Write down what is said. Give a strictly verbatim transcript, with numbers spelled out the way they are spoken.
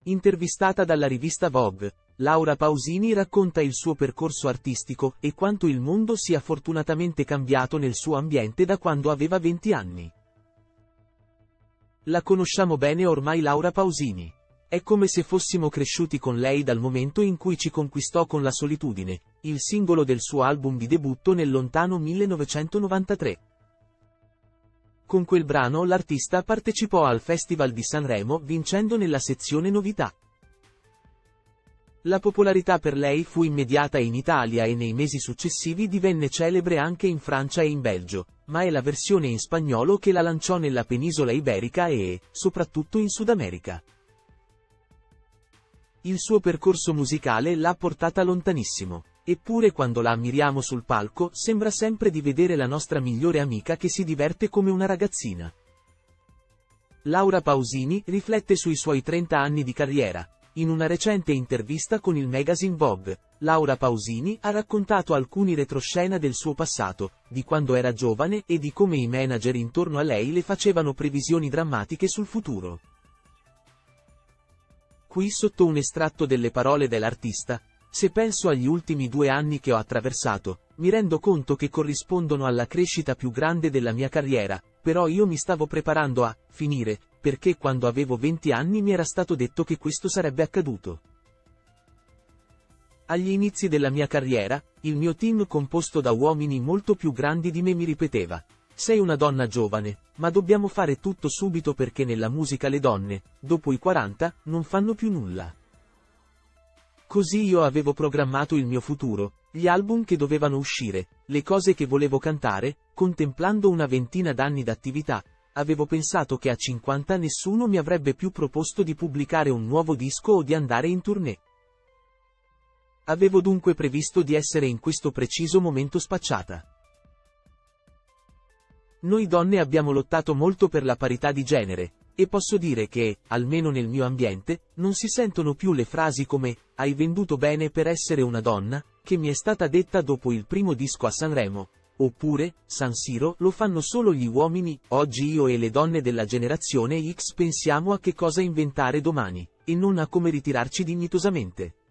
Intervistata dalla rivista Vogue, Laura Pausini racconta il suo percorso artistico e quanto il mondo sia fortunatamente cambiato nel suo ambiente da quando aveva venti anni. La conosciamo bene ormai Laura Pausini. È come se fossimo cresciuti con lei dal momento in cui ci conquistò con La solitudine, il singolo del suo album di debutto nel lontano millenovecentonovantatré. Con quel brano l'artista partecipò al Festival di Sanremo vincendo nella sezione novità. La popolarità per lei fu immediata in Italia e nei mesi successivi divenne celebre anche in Francia e in Belgio, ma è la versione in spagnolo che la lanciò nella penisola iberica e, soprattutto in Sud America. Il suo percorso musicale l'ha portata lontanissimo, eppure quando la ammiriamo sul palco sembra sempre di vedere la nostra migliore amica che si diverte come una ragazzina. Laura Pausini riflette sui suoi trenta anni di carriera. In una recente intervista con il magazine Vogue, Laura Pausini ha raccontato alcuni retroscena del suo passato, di quando era giovane e di come i manager intorno a lei le facevano previsioni drammatiche sul futuro. Qui sotto un estratto delle parole dell'artista: "Se penso agli ultimi due anni che ho attraversato, mi rendo conto che corrispondono alla crescita più grande della mia carriera, però io mi stavo preparando a finire, perché quando avevo venti anni mi era stato detto che questo sarebbe accaduto. Agli inizi della mia carriera, il mio team composto da uomini molto più grandi di me mi ripeteva: sei una donna giovane, ma dobbiamo fare tutto subito perché nella musica le donne, dopo i quaranta, non fanno più nulla. Così io avevo programmato il mio futuro, gli album che dovevano uscire, le cose che volevo cantare, contemplando una ventina d'anni d'attività. Avevo pensato che a cinquanta nessuno mi avrebbe più proposto di pubblicare un nuovo disco o di andare in tournée. Avevo dunque previsto di essere in questo preciso momento spacciata. Noi donne abbiamo lottato molto per la parità di genere, e posso dire che, almeno nel mio ambiente, non si sentono più le frasi come "hai venduto bene per essere una donna", che mi è stata detta dopo il primo disco a Sanremo. Oppure, San Siro lo fanno solo gli uomini. Oggi io e le donne della generazione X pensiamo a che cosa inventare domani, e non a come ritirarci dignitosamente.